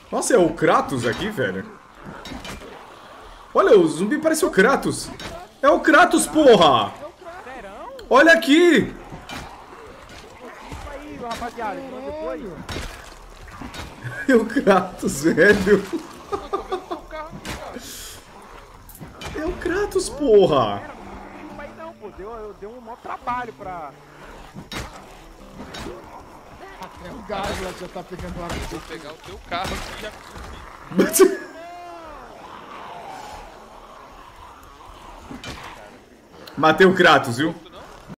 Nossa, é o Kratos aqui, velho. Olha, o zumbi parece o Kratos. É o Kratos, porra! Olha aqui! Isso aí, rapaziada. Depois. É o Kratos, velho. É o Kratos, porra! Não aí não, pô. Deu um maior trabalho pra... É o gás lá que já tá pegando ar. Vou pegar o teu carro aqui e já... Matei o Kratos, viu?